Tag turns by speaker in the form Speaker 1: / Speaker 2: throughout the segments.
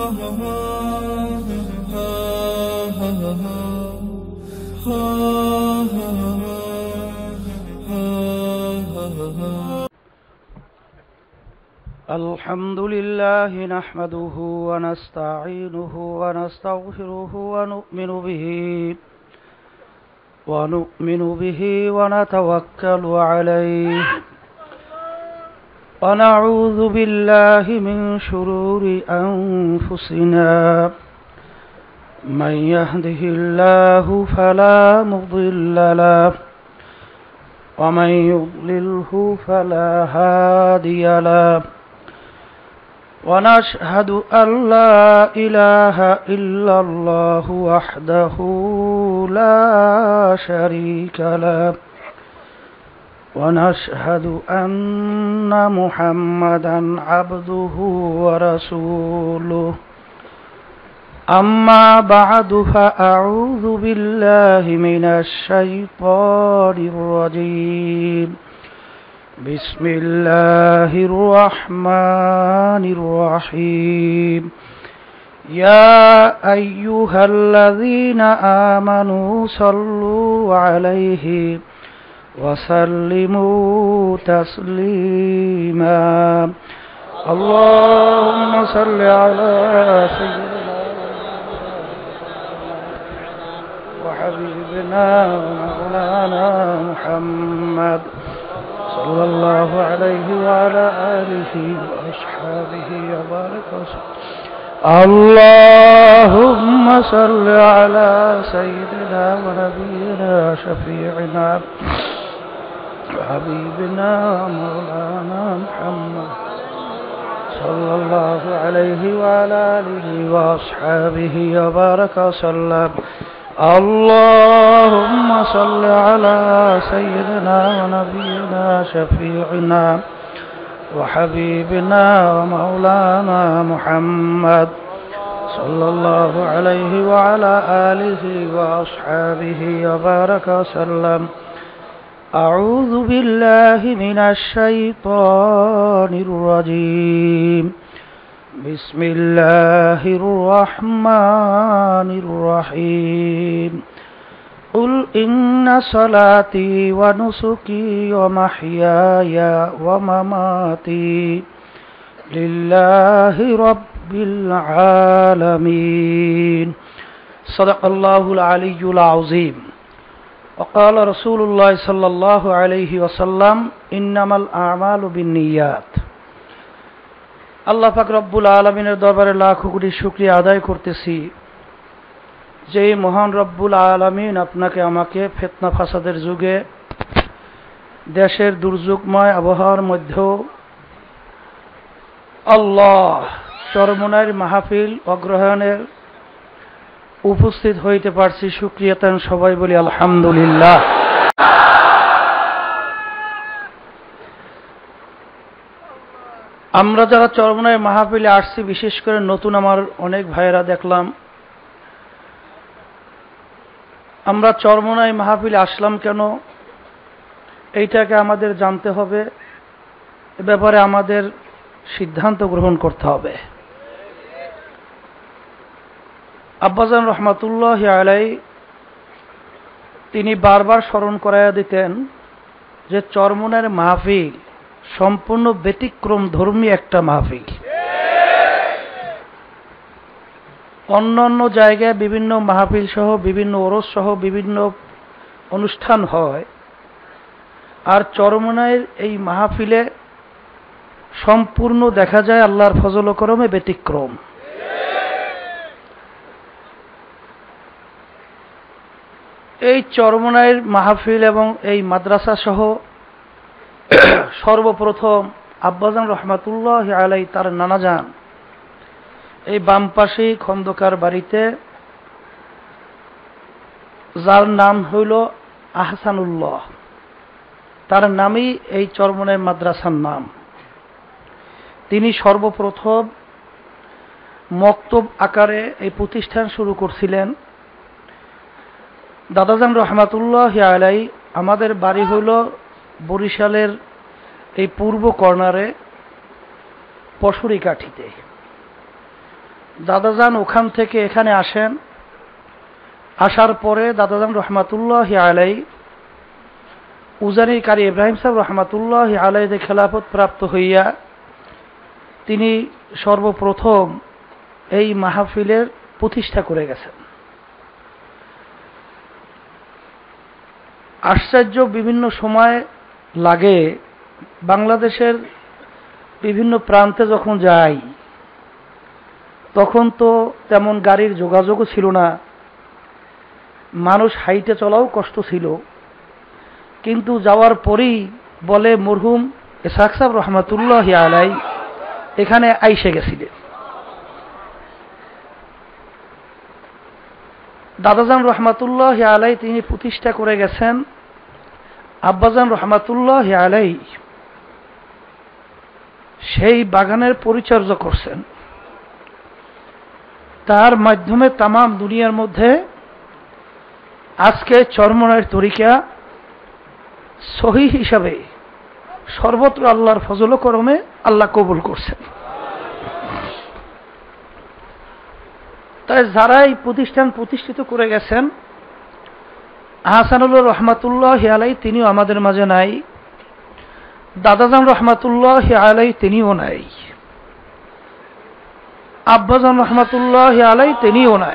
Speaker 1: الحمد لله نحمده ونستعينه ونستغفره ونؤمن به ونتوكل عليه ونعوذ بالله من شرور أنفسنا من يهده الله فلا مضل له ومن يضلله فلا هادي له ونشهد أن لا إله إلا الله وحده لا شريك له ونشهد أن محمدا عبده ورسوله أما بعد فأعوذ بالله من الشيطان الرجيم بسم الله الرحمن الرحيم يا أيها الذين آمنوا صلوا عليه وسلموا تسليما اللهم صل على سيدنا وحبيبنا ومولانا محمد صلى الله عليه وعلى آله وأصحابه وبارك وسلم اللهم صل على سيدنا ونبينا شفيعنا وحبيبنا ومولانا محمد صلى الله عليه وعلى آله وأصحابه وبارك وسلم اللهم صل على سيدنا ونبينا شفيعنا وحبيبنا ومولانا محمد صلى الله عليه وعلى آله وأصحابه وبارك وسلم أعوذ بالله من الشيطان الرجيم بسم الله الرحمن الرحيم قل إن صلاتي ونسكي ومحياي ومماتي لله رب العالمين صدق الله العلي العظيم وقال رسول الله صلى الله عليه وسلم إنما الأعمال بالنيات আল্লাহ পাক রব্বুল আলামিনের দরবারে লাখো কোটি শুকরিয়া আদায় করতেছি যে মহান রব্বুল আলামিন আপনাকে আমাকে ফিতনা ফাসাদের যুগে দেশের দুর্যোগময় আবহাওয়ার মধ্যেও আল্লাহ চরমনাইর মাহফিল অগ্রহায়ণের উপস্থিত হইতে পারছি শুকরিয়া তান সবাই বলি আলহামদুলিল্লাহ। আমরা যারা চরমনাই মাহফিলে আসছি বিশেষ করে নতুন আমার অনেক ভাইয়েরা দেখলাম আমরা চরমনাই মাহফিলে আসলাম কেন এইটাকে আমাদের জানতে হবে এ ব্যাপারে আমাদের সিদ্ধান্ত গ্রহণ করতে হবে। আব্বাজান রহমাতুল্লাহি আলাইহি তিনি বারবার স্মরণ করাইয়া দিতেন যে চরমনাইয়ের মাহফিল সম্পূর্ণ ব্যতিক্রম ধর্মী একটা মাহফিল। অন্যান্য জায়গায় বিভিন্ন মাহফিল সহ বিভিন্ন ওরস সহ বিভিন্ন অনুষ্ঠান হয়, আর চরমনাইয়ের এই মাহফিলে সম্পূর্ণ দেখা যায় আল্লাহর ফজল ও করমে ব্যতিক্রম। এই চরমনাইয়ের মাহফিল এবং এই মাদ্রাসা সহ সর্বপ্রথম আব্বাজান রহমাতুল্লাহি আলাইহি তার নানাজান এই বামপাশে খন্দকার বাড়িতে, যার নাম হইল আহসানুল্লাহ, তার নামই এই চরমনাই মাদ্রাসার নাম। তিনি সর্বপ্রথম মক্তব আকারে এই প্রতিষ্ঠান শুরু করছিলেন। দাদাজান রহমাতুল্লাহি আলাইহি আমাদের বাড়ি হইল বরিশালের এই পূর্ব কর্নারে পশুরিকাঠিতে। দাদাজান ওখান থেকে এখানে আসেন। আসার পরে দাদাজান রহমাতুল্লাহ আলাই উজানির কারি ইব্রাহিম সাহেব রহমাতুল্লাহ আলাইতে খেলাফত প্রাপ্ত হইয়া তিনি সর্বপ্রথম এই মাহফিলের প্রতিষ্ঠা করে গেছেন। আশ্চর্য বিভিন্ন সময় লাগে, বাংলাদেশের বিভিন্ন প্রান্তে যখন যাই তখন তো তেমন গাড়ির যোগাযোগও ছিল না, মানুষ হাইটে চলাও কষ্ট ছিল, কিন্তু যাওয়ার পরেই বলে মরহুম ইসহাক সাহেব রহমাতুল্লাহ আলাই এখানে আইসে গেছিলেন। দাদাজান রহমাতুল্লাহ আলাই তিনি প্রতিষ্ঠা করে গেছেন। আব্বাজান রহমাতুল্লাহ আলাই সেই বাগানের পরিচর্যা করছেন। তার মাধ্যমে তামাম দুনিয়ার মধ্যে আজকে চরমনায়ের তরিকা সহিহ হিসাবে সর্বত্র আল্লাহর ফজল করমে আল্লাহ কবুল করছেন। তাই যারা এই প্রতিষ্ঠান প্রতিষ্ঠিত করে গেছেন, আহসানুল্লাহ রহমাতুল্লাহ আলাই তিনিও আমাদের মাঝে নাই, দাদাজান রহমাতুল্লাহ আলাই তিনিও নাই, আব্বাজান রহমাতুল্লাহ আলাই তিনিও নাই।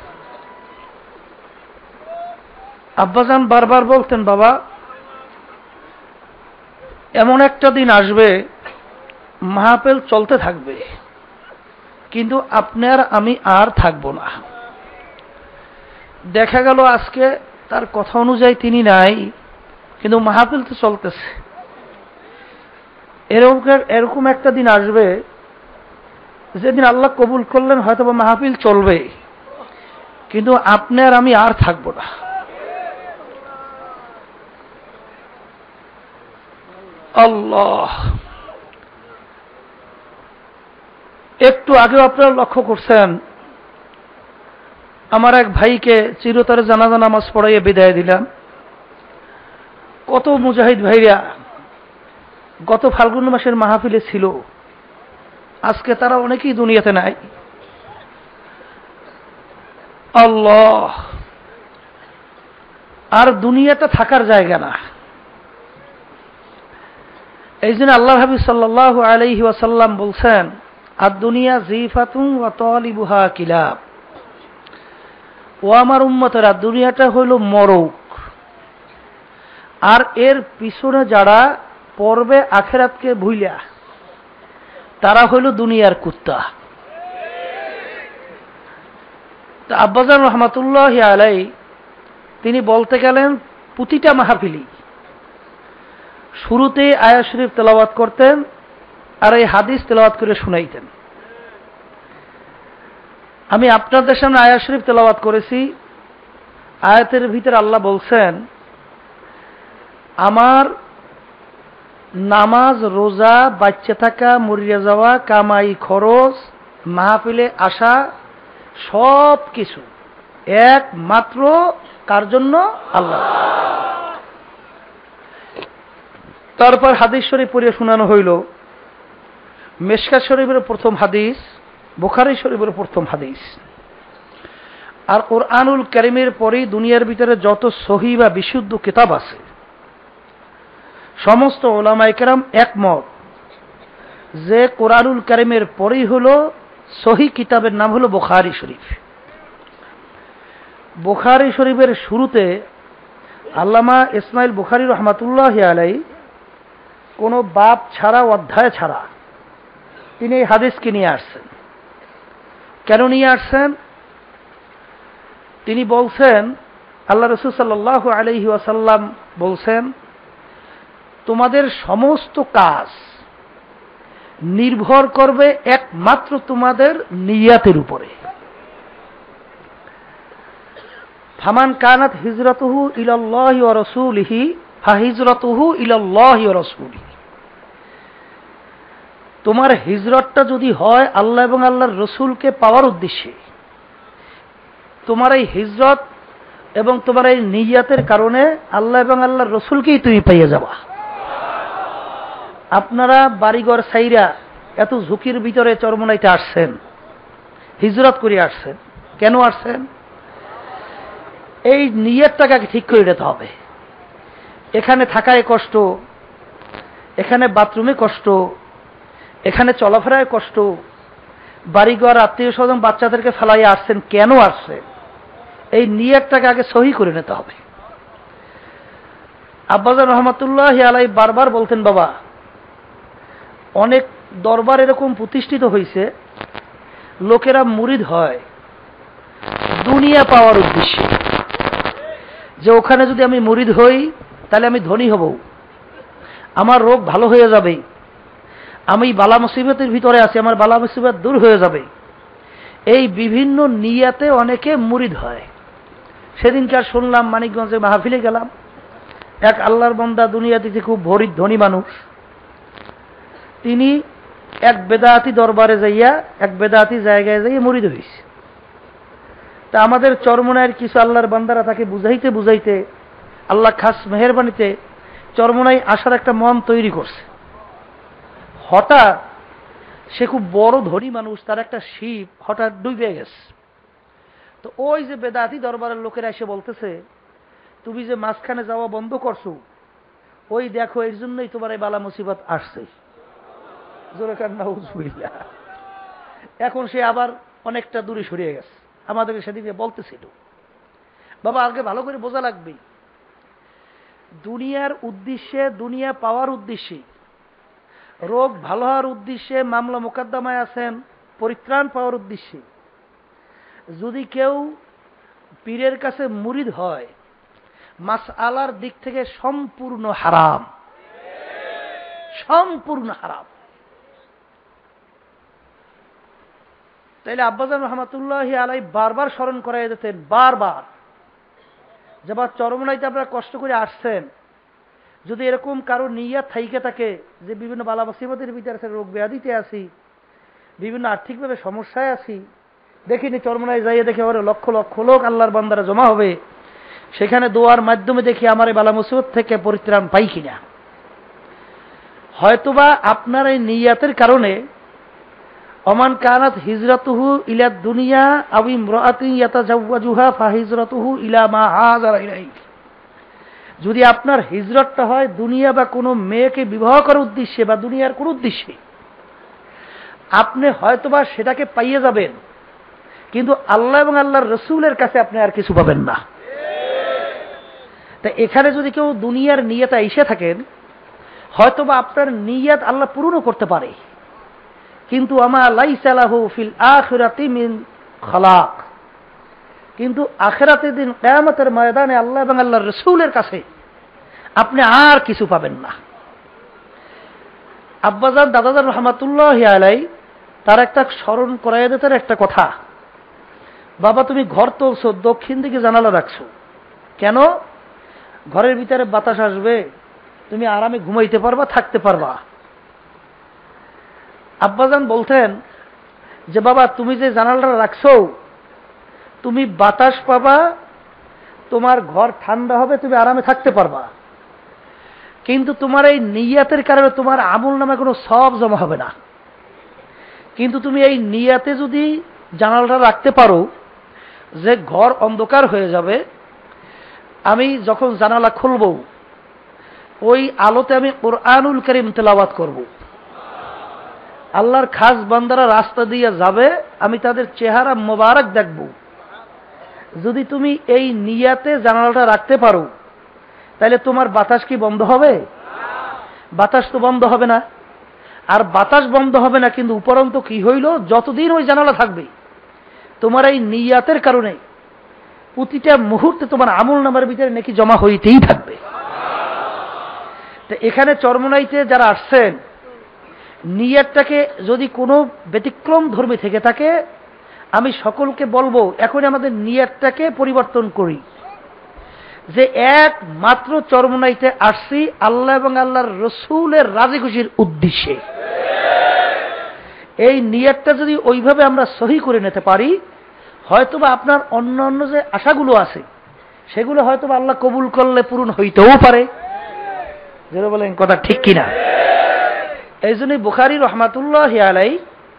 Speaker 1: আব্বাজান বারবার বলতেন, বাবা এমন একটা দিন আসবে মাহফিল চলতে থাকবে, কিন্তু আপনার আমি আর থাকব না। দেখা গেল আজকে তার কথা অনুযায়ী তিনি নাই, কিন্তু মাহফিল তো চলতেছে। এরকম একটা দিন আসবে যেদিন আল্লাহ কবুল করলেন হয়তো বা মাহফিল চলবে, কিন্তু আপনার আমি আর থাকব না। আল্লাহ, একটু আগেও আপনারা লক্ষ্য করছেন আমার এক ভাইকে চিরতরে জানাজা নামাজ পড়াইয়ে বিদায় দিলাম। কত মুজাহিদ ভাইরা গত ফাল্গুন মাসের মাহফিলে ছিল, আজকে তারা অনেকেই দুনিয়াতে নাই। আল্লাহ, আর দুনিয়াটা থাকার জায়গা না। এই জন্য আল্লাহ হাবিব সাল্লাল্লাহু আলাইহি ওয়াসাল্লাম বলছেন, আর দুনিয়া জিফাতুন ওয়া তালিবুহা কিলাব। ও আমার উম্মতেরা, দুনিয়াটা হইল মরক, আর এর পিছনে যারা পড়বে আখিরাতকে ভুইলা তারা হইল দুনিয়ার কুত্তা। আব্বাজান রহমাতুল্লাহ আলাই তিনি বলতে গেলেন প্রতিটা মাহফিলি শুরুতে আয়াত শরীফ তেলাওয়াত করতেন আর এই হাদিস তেলাওয়াত করে শুনাইতেন। আমি আপনাদের সামনে আয়াত শরীফ তেলাওয়াত করেছি। আয়াতের ভিতরে আল্লাহ বলছেন, আমার নামাজ, রোজা, বাচ্চা থাকা, মরিয়া যাওয়া, কামাই খরচ, মাহফিলে আসা, সব কিছু একমাত্র কার জন্য? আল্লাহ। তারপর হাদিস শরীফ পড়িয়ে শোনানো হইল। মিশকাত শরীফের প্রথম হাদিস, বুখারী শরীফের প্রথম হাদিস। আর কোরআনুল কারীমের পরেই দুনিয়ার ভিতরে যত সহিহ বা বিশুদ্ধ কিতাব আছে, সমস্ত উলামায়ে কেরাম একমত যে কোরআনুল কারীমের পরেই হলো সহিহ কিতাবের নাম হলো বুখারী শরীফ। বুখারী শরীফের শুরুতে আল্লামা ইসমাইল বুখারী রহমাতুল্লাহ আলাই কোনো বাব ছাড়া, অধ্যায় ছাড়া তিনি এই হাদিসকে নিয়ে আসছেন। কেন নিয়ে আসছেন? তিনি বলছেন, আল্লাহ রাসূল সাল্লাল্লাহু আলাইহি ওয়াসাল্লাম বলছেন, তোমাদের সমস্ত কাজ নির্ভর করবে একমাত্র তোমাদের নিয়াতের উপরে। ফামান কানাত হিজরাতুহু ইলাল্লাহি ওয়া রাসূলিহি ফাহিজরাতুহু ইলাল্লাহি ওয়া রাসূলিহি। তোমার হিজরতটা যদি হয় আল্লাহ এবং আল্লাহর রসুলকে পাওয়ার উদ্দেশ্যে, তোমার এই হিজরত এবং তোমার এই নিয়াতের কারণে আল্লাহ এবং আল্লাহর রসুলকেই তুমি পেয়ে যাবা। আপনারা বাড়িঘর সাইরা এত ঝুঁকির ভিতরে চরমনাইতে আসছেন, হিজরত করে আসছেন, কেন আসছেন? এই নিয়তটাকে আগে ঠিক করে নিতে হবে। এখানে থাকায় কষ্ট, এখানে বাথরুমে কষ্ট, এখানে চলাফেরায় কষ্ট, বাড়িঘর আত্মীয় স্বজন বাচ্চাদেরকে ফেলাইয়া আসছেন, কেন আসছেন? এই নিয়তটাকে আগে সহি করে নিতে হবে। আব্বাজান রহমাতুল্লাহ আলাই বারবার বলতেন, বাবা অনেক দরবার এরকম প্রতিষ্ঠিত হয়েছে, লোকেরা মুরিদ হয় দুনিয়া পাওয়ার উদ্দেশ্যে, যে ওখানে যদি আমি মুরিদ হই তাহলে আমি ধনী হব, আমার রোগ ভালো হয়ে যাবে, আমি বালা মুসিবতের ভিতরে আছি, আমার বালা মুসিবত দূর হয়ে যাবে। এই বিভিন্ন নিয়াতে অনেকে মুরিদ হয়। সেদিনকার শুনলাম, মানিকগঞ্জে মাহফিলে গেলাম, এক আল্লাহর বান্দা, দুনিয়াতে খুব ভরিত ধনী মানুষ, তিনি এক বেদাতি দরবারে যাইয়া, এক বেদাতি জায়গায় যাইয়া মুরিদ হইছে। তা আমাদের চরমনায়ের কিছু আল্লাহর বান্দারা তাকে বুঝাইতে বুঝাইতে আল্লাহ খাস মেহেরবানিতে চরমনায় আসার একটা মন তৈরি করছে। হঠাৎ সে খুব বড় ধনী মানুষ, তার একটা শিপ হঠাৎ ডুবে গেছে। তো ওই যে বেদাতি দরবারের লোকেরা এসে বলতেছে, তুমি যে মাঝখানে যাওয়া বন্ধ করছো, ওই দেখো এর জন্যই তোমার এই বালা মুসিবত আসছে। এখন সে আবার অনেকটা দূরে সরিয়ে গেছে। আমাদেরকে সেদিকে বলতেছিল, বাবা আগে ভালো করে বোঝা লাগবে, দুনিয়ার উদ্দেশ্যে, দুনিয়া পাওয়ার উদ্দেশ্যে, রোগ ভালো হওয়ার উদ্দেশ্যে মামলা মোকদ্দমায় আছেন, পরিত্রাণ পাওয়ার উদ্দেশ্যে যদি কেউ পীরের কাছে মুরিদ হয়, মাসআলার দিক থেকে সম্পূর্ণ হারাম, সম্পূর্ণ হারাম। তাইলে আব্বাজান রহমাতুল্লাহি আলাই বারবার স্মরণ করাই দিতেন, বারবার, যেবার চরমনাইতে আপনারা কষ্ট করে আসছেন, যদি এরকম কারো নিয়াত থাইকে থাকে যে বিভিন্ন বালা মুসিবতের ভিতরে রোগ ব্যাধিতে আছি, বিভিন্ন আর্থিকভাবে সমস্যায় আছি, দেখিনি চরমনায় যাইয়ে দেখে ওরা লক্ষ লক্ষ লোক আল্লাহর বান্দারা জমা হবে, সেখানে দোয়ার মাধ্যমে দেখি আমার এই বালা মুসিবত থেকে পরিত্রাণ পাই কিনা। হয়তোবা আপনার এই নিয়াতের কারণে অমান কানাত হিজরাতুহু ইলা দুনিয়া আও ইমরাআতিন ইয়াতাজাওয়াজুহা ফাহিজরাতুহু ইলা মা হাজারা ইলাইহি, যদি আপনার হিজরতটা হয় দুনিয়া বা কোনো মেয়েকে বিবাহ করার উদ্দেশ্যে বা দুনিয়ার কোন উদ্দেশ্যে, আপনি হয়তোবা সেটাকে পাইয়ে যাবেন, কিন্তু আল্লাহ এবং আল্লাহর রসুলের কাছে আপনি আর কিছু পাবেন না। তা এখানে যদি কেউ দুনিয়ার নিয়তে এসে থাকেন, হয়তোবা আপনার নিয়ত আল্লাহ পূরণও করতে পারে, কিন্তু আমা লাইসা লাহু ফিল আখিরাতি মিন খালাক, কিন্তু আখিরাতের দিন কিয়ামতের ময়দানে আল্লাহ এবং আল্লাহর রাসূলের কাছে আপনি আর কিছু পাবেন না। আব্বাজান দাদাজান রহমাতুল্লাহি আলাইহি তার একটা স্মরণ করাইয়া দিতেন একটা কথা, বাবা তুমি ঘর তুলছো, দক্ষিণ দিকে জানালা রাখছো কেন? ঘরের ভিতরে বাতাস আসবে, তুমি আরামে ঘুমাইতে পারবা, থাকতে পারবা। আব্বাজান বলতেন যে বাবা তুমি যে জানালাটা রাখছো, তুমি বাতাস পাবা, তোমার ঘর ঠান্ডা হবে, তুমি আরামে থাকতে পারবা, কিন্তু তোমার এই নিয়াতের কারণে তোমার আমল নামে কোনো সওয়াব জমা হবে না। কিন্তু তুমি এই নিয়াতে যদি জানালাটা রাখতে পারো যে ঘর অন্ধকার হয়ে যাবে, আমি যখন জানালা খুলব ওই আলোতে আমি কুরআনুল কারীম তেলাওয়াত করব, আল্লাহর খাস বান্দারা রাস্তা দিয়ে যাবে, আমি তাদের চেহারা মোবারক দেখব। যদি তুমি এই নিয়াতে জানালাটা রাখতে পারো, তাহলে তোমার বাতাস কি বন্ধ হবে? বাতাস তো বন্ধ হবে না। আর বাতাস বন্ধ হবে না, কিন্তু উপরন্ত কি হইল, যতদিন ওই জানালা থাকবে তোমার এই নিয়াতের কারণে প্রতিটা মুহূর্তে তোমার আমল নামার ভিতরে নাকি জমা হইতেই থাকবে। তো এখানে চরমনাইতে যারা আসছেন, নিয়াতটাকে যদি কোনো ব্যতিক্রম ধর্মী থেকে থাকে, আমি সকলকে বলবো এখন আমাদের নিয়াতটাকে পরিবর্তন করি, যে একমাত্র চরমনাইতে আসছি আল্লাহ এবং আল্লাহর রসুলের রাজি খুশির উদ্দেশ্যে। এই নিয়াতটা যদি ওইভাবে আমরা সহি করে নিতে পারি, হয়তোবা আপনার অন্য অন্য যে আশাগুলো আছে সেগুলো হয়তোবা আল্লাহ কবুল করলে পূরণ হইতেও পারে। যেটা বলেন কথা ঠিক কিনা? এই জন্যই বুখারী রহমাতুল্লাহি আলাইহি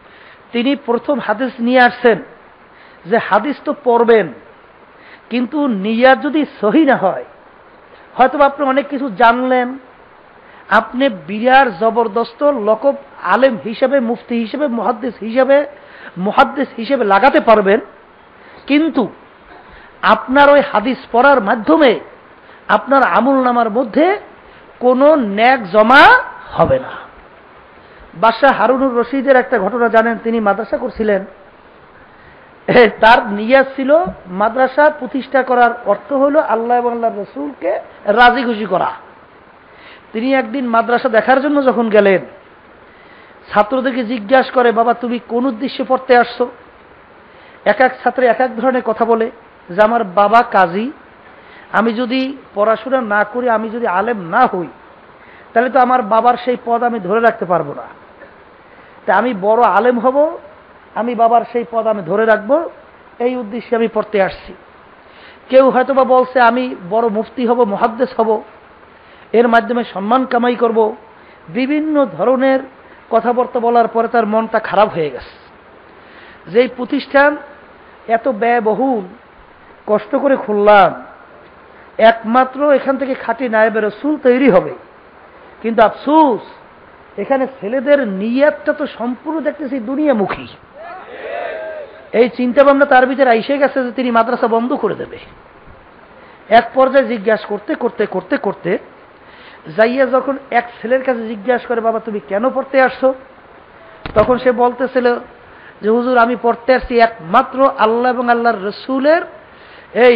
Speaker 1: তিনি প্রথম হাদিস নিয়ে আসছেন যে হাদিস তো পড়বেন, কিন্তু নিয়াত যদি সহি না হয়, হয়তো আপনি অনেক কিছু জানলেন, আপনি বিরাট জবরদস্ত লকব আলেম হিসেবে, মুফতি হিসেবে, মুহাদ্দিস হিসেবে লাগাতে পারবেন, কিন্তু আপনার ওই হাদিস পড়ার মাধ্যমে আপনার আমল নামার মধ্যে কোনো নেক জমা হবে না। বাদশাহ হারুনুর রশিদের একটা ঘটনা জানেন, তিনি মাদ্রাসা করছিলেন। তার নিয়াত ছিল মাদ্রাসা প্রতিষ্ঠা করার অর্থ হল আল্লাহ এবং আল্লাহর রাসূলকে রাজি খুশি করা। তিনি একদিন মাদ্রাসা দেখার জন্য যখন গেলেন, ছাত্রদেরকে জিজ্ঞাসা করে, বাবা তুমি কোন উদ্দেশ্যে পড়তে আসছো? এক এক ছাত্র এক এক ধরনের কথা বলে যে আমার বাবা কাজী, আমি যদি পড়াশোনা না করি, আমি যদি আলেম না হই, তাহলে তো আমার বাবার সেই পদ আমি ধরে রাখতে পারবো না। তা আমি বড় আলেম হব, আমি বাবার সেই পদ আমি ধরে রাখবো, এই উদ্দেশ্যে আমি পড়তে আসছি। কেউ হয়তো বা বলছে আমি বড় মুফতি হব, মুহাদ্দিস হব, এর মাধ্যমে সম্মান কামাই করব। বিভিন্ন ধরনের কথাবার্তা বলার পরে তার মনটা খারাপ হয়ে গেছে। যেই প্রতিষ্ঠান এত ব্যয়বহুল কষ্ট করে খুললাম, একমাত্র এখান থেকে খাঁটি নায়েবে রাসূল তৈরি হবে, কিন্তু আফসোস এখানে ছেলেদের নিয়াতটা তো সম্পূর্ণ দেখতেছি দুনিয়ামুখী। এই চিন্তা ভাবনা তার ভিতরে আইসে গেছে যে তিনি মাদ্রাসা বন্ধ করে দেবে। এক পর্যায়ে জিজ্ঞাসা করতে করতে করতে করতে যাইয়া যখন এক ছেলের কাছে জিজ্ঞাসা করে, বাবা তুমি কেন পড়তে আসছো? তখন সে বলতেছিল যে হুজুর আমি পড়তে আসছি একমাত্র আল্লাহ এবং আল্লাহর রাসূলের এই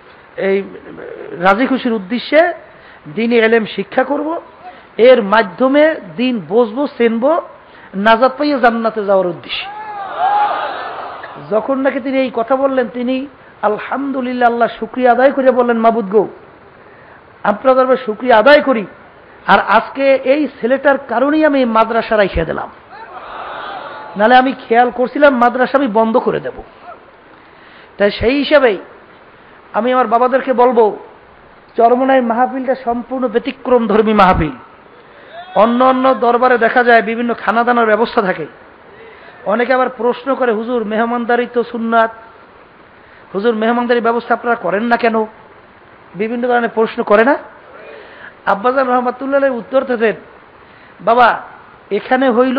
Speaker 1: রাজি খুশির উদ্দেশ্যে দ্বীনি ইলম শিক্ষা করব, এর মাধ্যমে দিন বুঝবো, চিনবো, নাজাত পাইয়ে জান্নাতে যাওয়ার উদ্দেশ্যে। যখন নাকি তিনি এই কথা বললেন, তিনি আলহামদুলিল্লাহ আল্লাহ শুকরিয়া আদায় করে বললেন, মাবুদ গো আপনার দরবারে শুকরিয়া আদায় করি, আর আজকে এই ছেলেটার কারণেই আমি মাদ্রাসা রাইখে দিলাম, নাহলে আমি খেয়াল করছিলাম মাদ্রাসা আমি বন্ধ করে দেব। তাই সেই হিসাবেই আমি আমার বাবাদেরকে বলবো, চরমনাই মাহফিলটা সম্পূর্ণ ব্যতিক্রম ধর্মী মাহফিল। অন্য অন্য দরবারে দেখা যায় বিভিন্ন খানা দানার ব্যবস্থা থাকে। অনেকে আবার প্রশ্ন করে, হুজুর মেহমানদারি তো সুন্নাত, হুজুর মেহমানদারির ব্যবস্থা আপনারা করেন না কেন? বিভিন্ন ধরনের প্রশ্ন করে না? আব্বাজান রহমাতুল্লাহ উত্তর দিতেন, বাবা এখানে হইল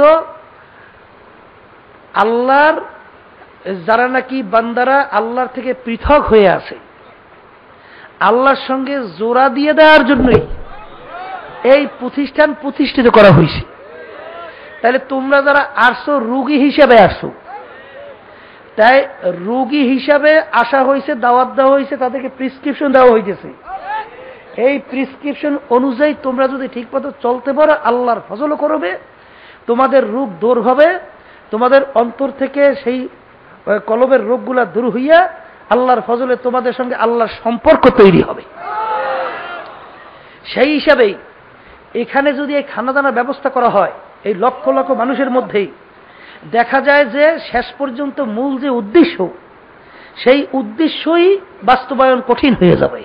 Speaker 1: আল্লাহর যারা নাকি বান্দারা আল্লাহর থেকে পৃথক হয়ে আছে, আল্লাহর সঙ্গে জোড়া দিয়ে দেওয়ার জন্যই এই প্রতিষ্ঠান প্রতিষ্ঠিত করা হয়েছে। তাহলে তোমরা যারা আসছো রোগী হিসাবে আসছো, তাই রোগী হিসাবে আসা হয়েছে, দাওয়াত দেওয়া হয়েছে, তাদেরকে প্রেসক্রিপশন দেওয়া হইতেছে। এই প্রেসক্রিপশন অনুযায়ী তোমরা যদি ঠিকমতো চলতে পারো, আল্লাহর ফজল করবে, তোমাদের রোগ দূর হবে, তোমাদের অন্তর থেকে সেই কলবের রোগগুলা দূর হইয়া আল্লাহর ফজলে তোমাদের সঙ্গে আল্লাহর সম্পর্ক তৈরি হবে। সেই হিসাবেই এখানে যদি এই খানাদানার ব্যবস্থা করা হয়, এই লক্ষ লক্ষ মানুষের মধ্যেই দেখা যায় যে শেষ পর্যন্ত মূল যে উদ্দেশ্য, সেই উদ্দেশ্যই বাস্তবায়ন কঠিন হয়ে যাবে।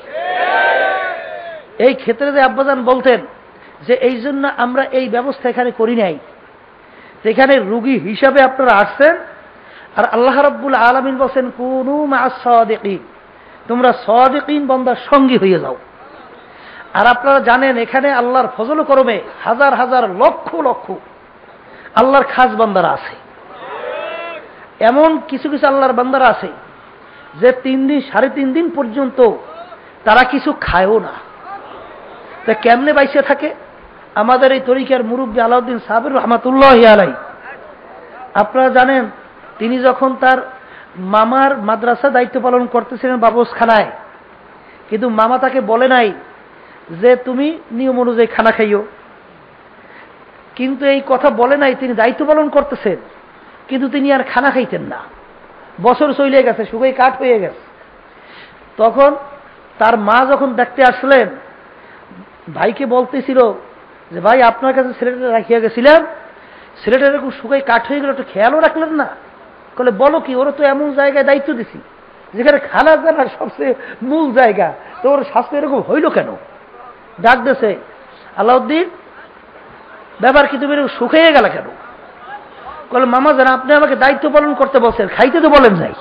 Speaker 1: এই ক্ষেত্রে যে আব্বাজান বলতেন যে এই জন্য আমরা এই ব্যবস্থা এখানে করি নাই, সেখানে রোগী হিসাবে আপনারা আসছেন, আর আল্লাহ রাব্বুল আলামিন বলেন কুনু মা'আস সাদিকিন, তোমরা সাদিকিন বান্দার সঙ্গী হয়ে যাও। আর আপনারা জানেন এখানে আল্লাহর ফজল করমে হাজার হাজার লক্ষ লক্ষ আল্লাহর খাস বান্দারা আছে। এমন কিছু কিছু আল্লাহর বান্দারা আছে যে 3 দিন 3.5 দিন পর্যন্ত তারা কিছু খায়ও না। তা কেমনে বাইসে থাকে? আমাদের এই তরিকার মুরব্বী আলাউদ্দিন সাহেব রহমাতুল্লাহি আলাইহি, আপনারা জানেন তিনি যখন তার মামার মাদ্রাসা দায়িত্ব পালন করতেছিলেন বাবুসখানায়, কিন্তু মামা তাকে বলে নাই যে তুমি নিয়ম অনুযায়ী খানা খাইও, কিন্তু এই কথা বলে নাই, তিনি দায়িত্ব পালন করতেছেন, কিন্তু তিনি আর খানা খাইতেন না। বছর চলে গেছে, শুকিয়ে কাঠ হয়ে গেছে। তখন তার মা যখন দেখতে আসলেন, ভাইকে বলতেছিল যে ভাই আপনার কাছে ছেলেটা রাখিয়া গেছিলাম, ছেলেটা এরকম শুকিয়ে কাঠ হয়ে গেল, একটু খেয়ালও রাখলেন না? বলে বলো কি, ওরা তো এমন জায়গায় দায়িত্ব দিছি যেখানে খানা জানার সবচেয়ে মূল জায়গা, তো ওর স্বাস্থ্য এরকম হইল কেন? ডাক দেশে, আলাউদ্দিন ব্যাপার কি তুমি এরকম শুকিয়ে গেল কেন? বলে মামা জান আপনি আমাকে দায়িত্ব পালন করতে বলছেন, খাইতে তো বলেন নাই।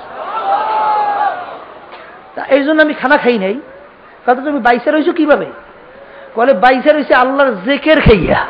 Speaker 1: তা এই জন্য আমি খানা খাই নাই। কথা তুমি বাইসে রয়েছো কিভাবে? বলে বাইসে রয়েছে আল্লাহর জেকের খাইয়া।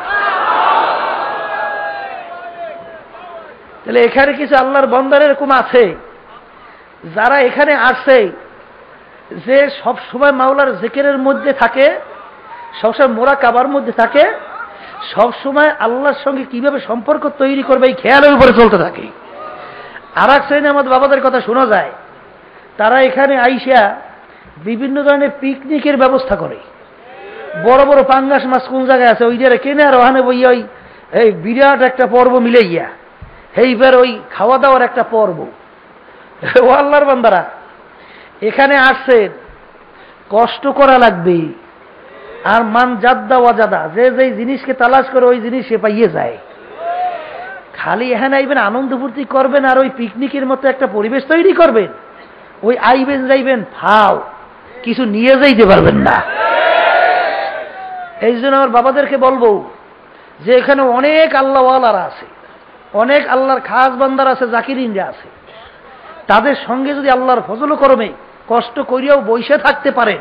Speaker 1: তাহলে এখানে কিছু আল্লাহর বান্দার এরকম আছে যারা এখানে আসে যে সব সময় মাওলার জিকিরের মধ্যে থাকে, সবসময় মুরাকাবার মধ্যে থাকে, সব সময় আল্লাহর সঙ্গে কিভাবে সম্পর্ক তৈরি করবে এই খেয়ালের উপরে চলতে থাকে। আর এক শ্রেণী আমাদের বাবাদের কথা শোনা যায়, তারা এখানে আইসা বিভিন্ন ধরনের পিকনিকের ব্যবস্থা করে। বড় বড় পাঙ্গাস মাছ কোন জায়গায় আছে ওই জায়গায় কেনে, আর ওখানে বই ওই এই বিরাট একটা পর্ব মিলে গিয়া এইবার ওই খাওয়া দাওয়ার একটা পর্ব। ও আল্লাহর বান্দারা এখানে আসছেন, কষ্ট করা লাগবে। আর মান জাদ্দা ওয়াজাদা, যে যেই জিনিসকে তালাশ করে ওই জিনিস সে পাইয়ে যায়। খালি এখানে আইবেন আনন্দ ফুর্তি করবেন আর ওই পিকনিকের মতো একটা পরিবেশ তৈরি করবেন, ওই আইবেন যাইবেন ফাও, কিছু নিয়ে যাইতে পারবেন না। এই জন্য আমার বাবাদেরকে বলবো যে এখানে অনেক আল্লাহওয়ালারা আছে, অনেক আল্লাহর খাস বান্দার আছে, জাকিরিনরা আছে। তাদের সঙ্গে যদি আল্লাহর ফজল করমে কষ্ট করিয়াও বসে থাকতে পারে,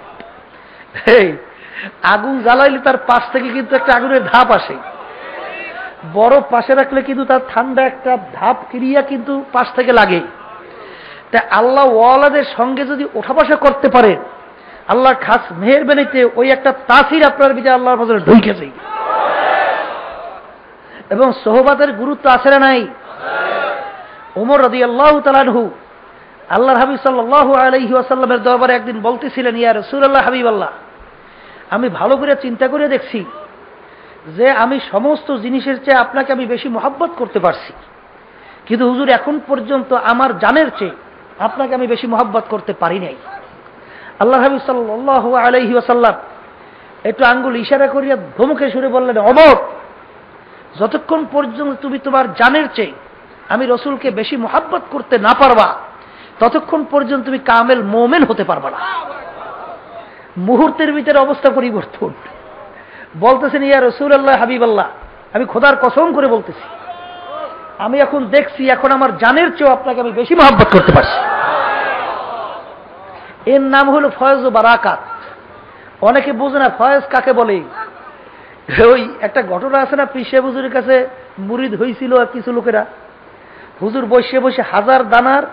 Speaker 1: আগুন জ্বালাইলে তার পাশ থেকে কিন্তু একটা আগুনের ধাপ আসে, বরফ পাশে রাখলে কিন্তু তার ঠান্ডা একটা ধাপ ক্রিয়া কিন্তু পাশ থেকে লাগে। তাই আল্লাহ ওয়ালাদের সঙ্গে যদি ওঠা বসা করতে পারে, আল্লাহর খাস মেহেরবানিতে ওই একটা তাসির আপনার ভিতরে আল্লাহর ফজলে ঢুকেছে। এবং সোহবাতের গুরুত্ব আছে না নাই? ওমর রাদিয়াল্লাহু তাআলা আনহু আল্লাহর হাবিব সাল্লাল্লাহু আলাইহি ওয়াসাল্লামের দরবারে একদিন বলতেছিলেন, ইয়া রাসূলুল্লাহ হাবিবাল্লাহ, আমি ভালো করে চিন্তা করে দেখছি যে আমি সমস্ত জিনিসের চেয়ে আপনাকে আমি বেশি মহব্বত করতে পারছি, কিন্তু হুজুর এখন পর্যন্ত আমার জানের চেয়ে আপনাকে আমি বেশি মহব্বত করতে পারি নাই। আল্লাহর হাবিব সাল্লাল্লাহু আলাইহি ওয়াসাল্লাম একটু আঙ্গুল ইশারা করিয়া ধমকে সুরে বললেন, ওমর, যতক্ষণ পর্যন্ত তুমি তোমার জানের চেয়ে আমি রসুলকে বেশি মহব্বত করতে না পারবা, ততক্ষণ পর্যন্ত তুমি কামেল মোমেন হতে পারবা না। মুহূর্তের ভিতরে অবস্থা পরিবর্তন। বলতেছেন, ইয়া রাসূলুল্লাহ হাবিবাল্লাহ, আমি খোদার কসম করে বলতেছি, আমি এখন দেখছি এখন আমার জানের চেয়েও আপনাকে আমি বেশি মহব্বত করতে পারছি। এর নাম হলো ফয়েজ ও বারাকাত। অনেকে বোঝে না ফয়েজ কাকে বলে। ওই একটা ঘটনা আছে না, পীর সাহেব হুজুরের কাছে মুরিদ হয়েছিল আর কিছু লোকেরা, হুজুর বসে বসে হাজার দানার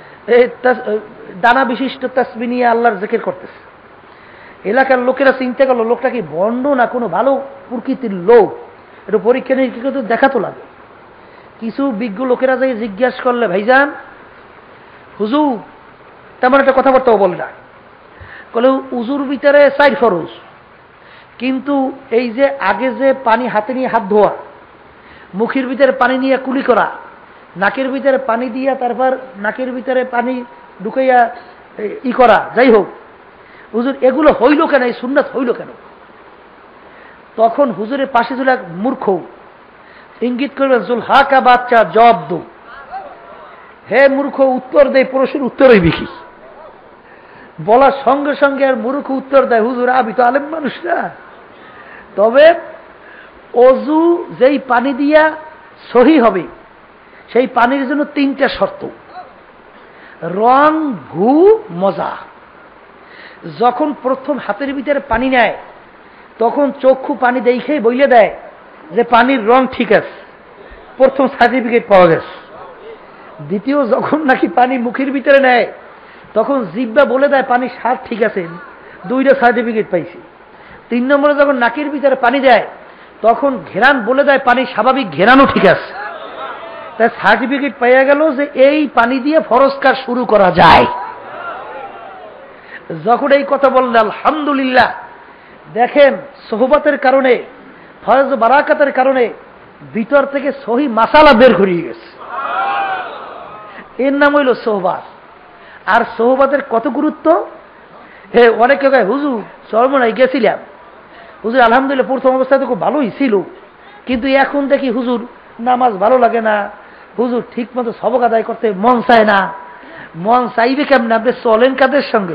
Speaker 1: দানা বিশিষ্ট তাসবিহ নিয়ে আল্লাহর জিকির করতেছে। এলাকার লোকেরা চিন্তা করলো লোকটা কি বন্ড না কোনো ভালো প্রকৃতির লোক, একটু পরীক্ষা নিয়ে কিন্তু দেখাতো লাগে। কিছু বিজ্ঞ লোকেরা যাই জিজ্ঞাসা করলে, ভাইজান হুজুর তেমন একটা কথাবার্তাও বলে না, বলে উজুর ভিতরে 4 ফরজ, কিন্তু এই যে আগে যে পানি হাতে নিয়ে হাত ধোয়া, মুখের ভিতরে পানি নিয়ে কুলি করা, নাকের ভিতরে পানি দিয়া তারপর নাকের ভিতরে পানি ঢুকাইয়া ই করা, যাই হোক হুজুর এগুলো হইল কেন, এই সুন্নাত হইল কেন? তখন হুজুরের পাশে ছিল এক মূর্খ, ইঙ্গিত করবে জুলহাকা বাচ্চা জবাব দো। হে মূর্খ, উত্তর দেয়, প্রশ্নের উত্তরই বিকি। বলার সঙ্গে সঙ্গে আর মূর্খ উত্তর দেয়, হুজুর আমি তো আলেম মানুষ না, তবে অজু যেই পানি দিয়া সহি হবে সেই পানির জন্য 3টা শর্ত, রং, ভু, মজা। যখন প্রথম হাতের ভিতরে পানি নেয় তখন চক্ষু পানি দেখেই বইলে দেয় যে পানির রং ঠিক আছে, প্রথম সার্টিফিকেট পাওয়া গেছে। দ্বিতীয় যখন নাকি পানি মুখের ভিতরে নেয় তখন জিহ্বা বলে দেয় পানির স্বাদ ঠিক আছে, 2টা সার্টিফিকেট পাইছি। 3 নম্বরে যখন নাকের ভিতরে পানি দেয় তখন ঘেরান বলে দেয় পানির স্বাভাবিক ঘেরানও ঠিক আছে। তাই সার্টিফিকেট পাইয়া গেল যে এই পানি দিয়ে ফরজ কাজ শুরু করা যায়। যখন এই কথা বললেন আলহামদুলিল্লাহ, দেখেন সোহবতের কারণে, ফয়েজ বারাকাতের কারণে ভিতর থেকে সহি মাসালা বের করিয়ে গেছে। এর নাম হইল সোহবাত। আর সোহবাতের কত গুরুত্ব! অনেকে কয় হুজুর চরমনায় গেছিলাম, হুজুর আলহামদুলিল্লাহ প্রথম অবস্থায় তো খুব ভালোই ছিল, কিন্তু এখন দেখি হুজুর নামাজ ভালো লাগে না, হুজুর ঠিক মতো সবক আদায় করতে মন চায় না। মন চাইবে কেমন? আপনি চলেন কাদের সঙ্গে?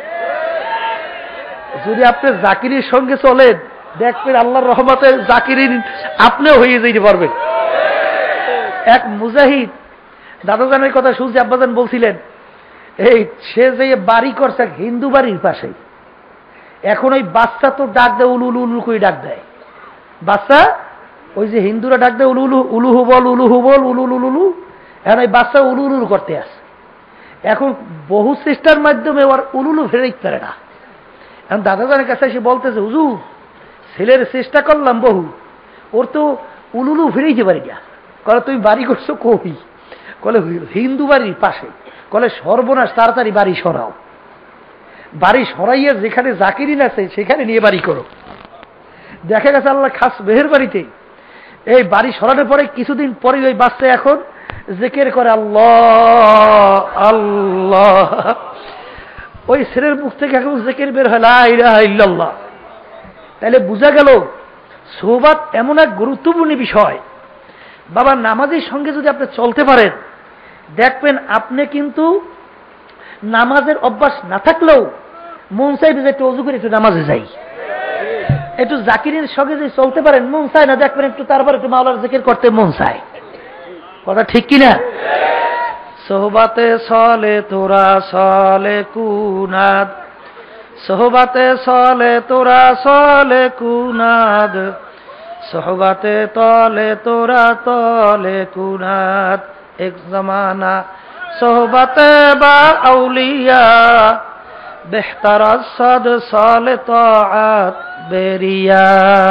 Speaker 1: যদি আপনি জাকিরের সঙ্গে চলেন দেখবেন আল্লাহর রহমতে জাকিরিন আপনিও হয়ে যেতে পারবেন। এক মুজাহিদ দাদাজানের কথা শুনছি, আব্বাজান বলছিলেন, এই সে যে বাড়ি করছে হিন্দু বাড়ির পাশে, এখন ওই বাচ্চা তো ডাক দেয় উলু উলু উলু করে ডাক দেয়, বাচ্চা ওই যে হিন্দুরা ডাক দেয় উলু উলু উলুহু বল উলুহু বল উলু উলু উলু, এখন ওই বাচ্চা উলু উলু করতে আসে। এখন বহু চেষ্টার মাধ্যমে ওর উলুলু ফেরাইতে পারে না। এখন দাদাজানের কাছে এসে বলতেছে, হুজুর ছেলের চেষ্টা করলাম বহু, ওর তো উলুলু ফিরেইতে পারি না। কলে তুমি বাড়ি করছো কই? কলে হিন্দু বাড়ির পাশে। কলে সর্বনাশ, তাড়াতাড়ি বাড়ি সরাও, বাড়ি সরাইয়া যেখানে জাকিরিন আছে সেখানে নিয়ে বাড়ি করো। দেখা গেছে আল্লাহ খাস মেহের বাড়িতে এই বাড়ি সরানোর পরে কিছুদিন পরে ওই বাচ্চা এখন জিকির করে আল্লাহ আল্লাহ, ওই ছেলের মুখ থেকে এখন জিকির বের হয় লা ইলাহা ইল্লাল্লাহ। তাহলে বোঝা গেল সোহবাত এমন এক গুরুত্বপূর্ণ বিষয়। বাবা নামাজের সঙ্গে যদি আপনি চলতে পারেন, দেখবেন আপনি কিন্তু নামাজের অভ্যাস না থাকলেও মন চাইবে যে একটু অজু করে একটু নামাজে যাই, একটু জাকিরের সঙ্গে যদি চলতে পারেন মন চায় না, দেখবেন একটু তারপর একটু মাওলার জিকির করতে মন চায়। কথা ঠিক কিনা? সোহবাতে সলে তোরা সলে কুনাদ, সোহবাতে সলে তোরা সলে কুনাদ, সোহবাতে তলে তোরা তলে কুনাদ। এক জমানা সোহবাতে বা আউলিয়া, বেহতার সদ সলে তাআত বেরিয়া।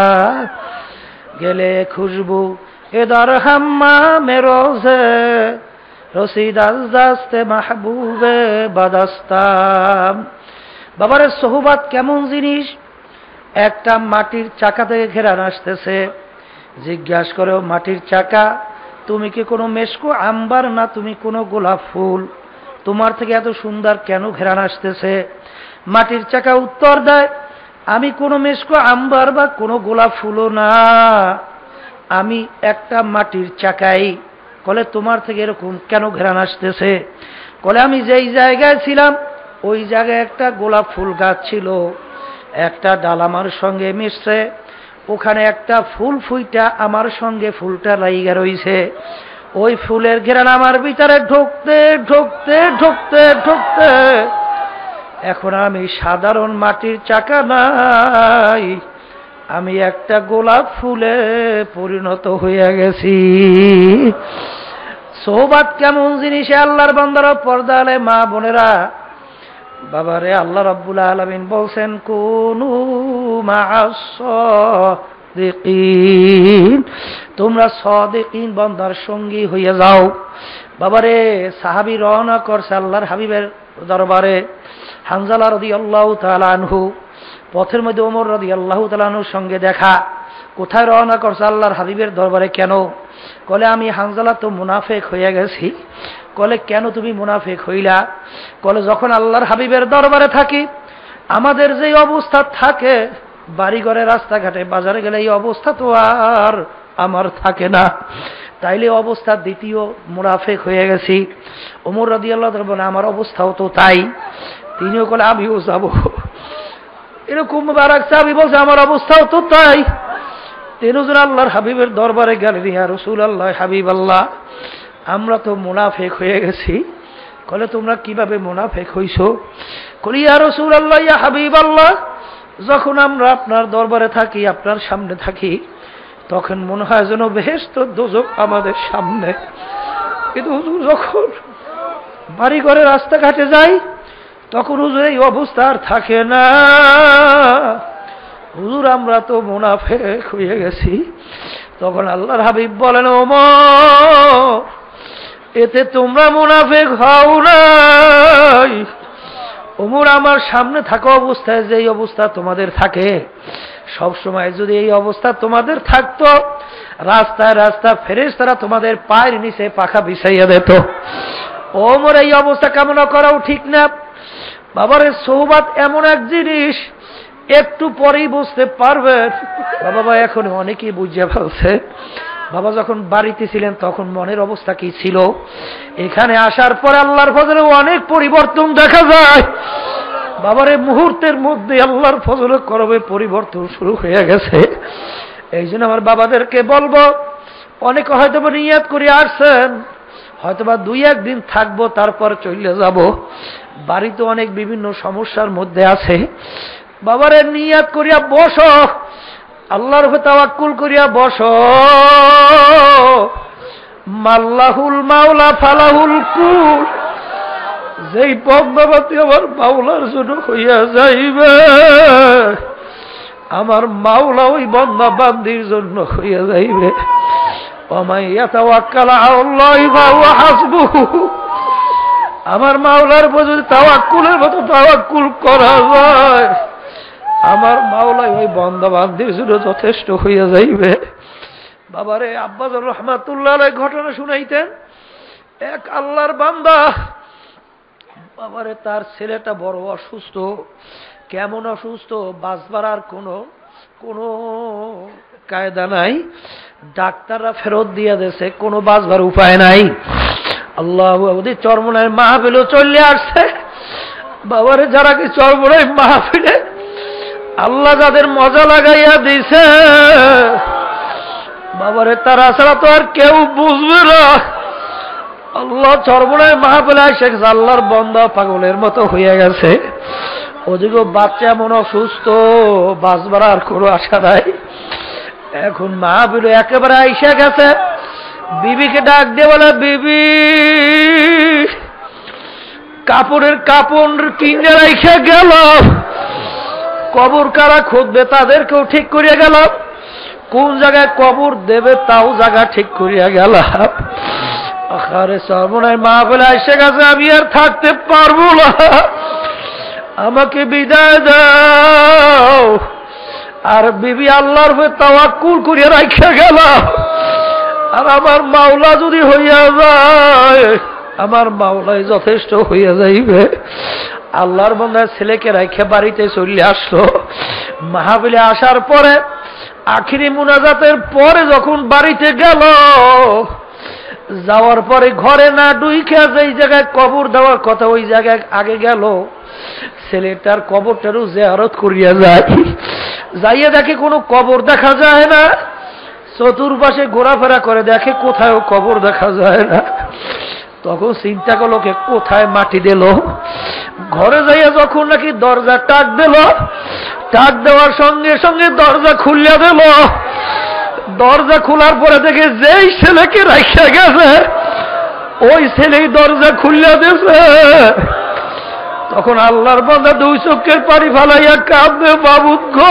Speaker 1: গেলে খুশবু এদার হাম্মা মেরোজে, রসিদ আজ দাস্তে মাহবুবে বাদাস্তাম। বাবারে সোহবাত কেমন জিনিস? একটা মাটির চাকা থেকে ঘেরান আসতেছে, জিজ্ঞাসা করো মাটির চাকা তুমি কি কোনো মেশকো আম্বার না তুমি কোনো গোলাপ ফুল, তোমার থেকে এত সুন্দর কেন ঘেরান আসতেছে? মাটির চাকা উত্তর দেয়, আমি কোনো মেশকো আম্বার বা কোনো গোলাপ ফুলও না, আমি একটা মাটির চাকাই। কলে তোমার থেকে এরকম কেন ঘেরান আসতেছে? কলে আমি যেই জায়গায় ছিলাম ওই জায়গায় একটা গোলাপ ফুল গাছ ছিল, একটা ডাল আমার সঙ্গে মিশছে, ওখানে একটা ফুল ফুইটা আমার সঙ্গে ফুলটা লাইগা রইছে, ওই ফুলের ঘেরান আমার ভিতরে ঢুকতে ঢুকতে ঢুকতে ঢুকতে এখন আমি সাধারণ মাটির চাকা নাই, আমি একটা গোলাপ ফুলে পরিণত হইয়া গেছি। সোহবাত কেমন জিনিস আল্লাহর বান্দারা, পর্দা আলে মা বোনেরা, বাবারে আল্লাহ রাব্বুল আলামিন বলছেন কুনু মা'আস সাদিকিন, তোমরা সাদিকিন বান্দার সঙ্গী হইয়া যাও। বাবারে সাহাবী রওনা করছে আল্লাহর হাবিবের দরবারে। হানজালা রাদিয়াল্লাহু তাআলা আনহু, পথের মধ্যে ওমর রাদিয়াল্লাহু তাআলা আনহুর সঙ্গে দেখা। কোথায় রওনা করছে? আল্লাহর হাবিবের দরবারে। কেন? কলে আমি হানজালা তো মুনাফিক হইয়া গেছি। কলে কেন তুমি মুনাফিক হইলা? কলে যখন আল্লাহর হাবিবের দরবারে থাকি আমাদের যে অবস্থা থাকে, বাড়ি ঘরে রাস্তাঘাটে বাজারে গেলে এই অবস্থা তো আর আমার থাকে না, তাইলে অবস্থা দ্বিতীয় মুনাফিক হয়ে গেছি। ওমর রাদিয়াল্লাহু তাআলা বলেন আমার অবস্থাও তো তাই। তিনিও বলে আমিও যাব। এরকম বারাক সাহাবী বলছে আমার অবস্থাও তো তাই। তিনজন আল্লাহর হাবিবের দরবারে গেলেন, ইয়া রাসূলুল্লাহ হাবিবাল্লাহ আমরা তো মুনাফিক হয়ে গেছি। কলে তোমরা কিভাবে মুনাফিক হইছো? কলি ইয়া রাসূলুল্লাহ ইয়া হাবিবাল্লাহ, যখন আমরা আপনার দরবারে থাকি, আপনার সামনে থাকি, তখন মনে হয় যেন বেহেশত দোজখ আমাদের সামনে, কিন্তু হুজুর যখন বাড়ি ঘরে রাস্তাঘাটে যাই তখন হুজুর এই অবস্থা আর থাকে না। হুজুর আমরা তো মুনাফিক হয়ে গেছি। তখন আল্লাহর হাবিব বলেন ওমর এতে তোমরা মুনাফিক হও নাই। ওমর আমার সামনে থাকা অবস্থায় যে এই অবস্থা তোমাদের থাকে, সব সময় যদি এই অবস্থা তোমাদের থাকতো, রাস্তায় রাস্তা ফেরেশতারা তোমাদের পায়ের নিচে পাখা বিছাইয়া দিত। ওমর এই অবস্থা কামনা করাও ঠিক না। বাবারে সোহবাত এমন এক জিনিস একটু পরেই বুঝতে পারবেন। বাবা এখন অনেকেই বুঝে ফেলছে। বাবা যখন বাড়িতে ছিলেন তখন মনের অবস্থা কি ছিল, এখানে আসার পর আল্লাহর ফজলে অনেক পরিবর্তন দেখা যায়। বাবারে মুহূর্তের মধ্যে আল্লাহর ফজলে করবে পরিবর্তন শুরু হয়ে গেছে। এই জন্য আমার বাবাদেরকে বলবো, অনেকে হয়তো নিয়াত করে আসছেন, হয়তোবা 2-1 দিন থাকবো, তারপর চলে যাব। বাড়িতে অনেক বিভিন্ন সমস্যার মধ্যে আছে। বাবারে নিয়াত করিয়া বসো, আল্লাহর উপর তাওয়াক্কুল করিয়া বসো। মাল্লাহুল মাওলা ফালাহুল কুল, যেই বন্দাবাতি আমার মাওলার জন্য হইয়া যাইবে, আমার মাওলা ওই বন্দা বান্দির জন্য হইয়া যাইবে। ওয়া ইয়াতাওয়াক্কাল আলাল্লাহি ফাহুয়া হাসবুহু, আমার মাওলার উপর যদি তাওয়াক্কুলের মতো তাওয়াক্কুল করা যায়, আমার মাওলাই ওই বন্দা বান্দির জন্য যথেষ্ট হইয়া যাইবে। বাবারে আব্বাজান রহমাতুল্লাহ আলাইহি ঘটনা শুনাইতেন। এক আল্লাহর বান্দা, বাবারে তার ছেলেটা বড় অসুস্থ। কেমন অসুস্থ, বাঁচবার আর কোনো কায়দা নাই। ডাক্তাররা ফেরত দিয়ে দিয়েছে, কোনো বাঁচবার উপায় নাই। আল্লাহু আকবার। চরমনায় মাহফিলও চলে আসছে। বাবারে যারা কি চরমনায় মাহফিলে আল্লাহ যাদের মজা লাগাইয়া দিছে, বাবারে তারা ছাড়া তো আর কেউ বুঝবে না। আল্লাহ চরমনায় মাহফিলে এসে আল্লাহর বন্দা পাগলের মতো হইয়া গেছে। ওদিকে বাচ্চা এমন অসুস্থ, বাঁচবার আর কোনো আশা নাই। এখন মাহফিলে একেবারে আইসা গেছে। বিবিকে ডাক দিয়ে বলে, বিবি কাপড়ের কাপড় কিনে রাইখা গেল, কবর কারা খুঁজবে তাদেরকেও ঠিক করিয়া গেলাম, কোন জায়গায় কবর দেবে তাও জায়গা ঠিক করিয়া গেলাম। আরে সর্বনায় মাহফিলে এসে গেছে, আমি আর থাকতে পারবো না, আমাকে বিদায় দাও। আর বিবি আল্লাহর উপর তাওয়াক্কুল করিয়া রাইখা গেল। আর আমার মাওলা যদি হইয়া যায়, আমার মাওলাই যথেষ্ট হইয়া যাইবে। আল্লাহর বান্দার ছেলেকে রাইখা বাড়িতে চলে আসলো। মাহফিলে আসার পরে আখিরি মুনাজাতের পরে যখন বাড়িতে গেল, যাওয়ার পরে ঘরে না ঢুইকা যেই জায়গায় কবর দেওয়ার কথা ওই জায়গায় আগে গেল। ছেলেটার কবরটারও জিয়ারত করিয়া যায়। যাইয়া দেখে কোনো কবর দেখা যায় না। চতুর্পাশে ঘোরাফেরা করে দেখে কোথাও কবর দেখা যায় না। তখন চিন্তা করলো কে কোথায় মাটি দিল। ঘরে যাইয়া যখন নাকি দরজা টাক দিল, টাক দেওয়ার সঙ্গে সঙ্গে দরজা খুলিয়া দিল। দরজা খোলার পরে দেখে যেই ছেলেকে রাখা গেছে ওই ছেলেই দরজা খুলিয়া দিয়েছে। তখন আল্লাহর বান্দা 2 চোখের পানি ফালাইয়া কাঁদবে, বাবুদ গো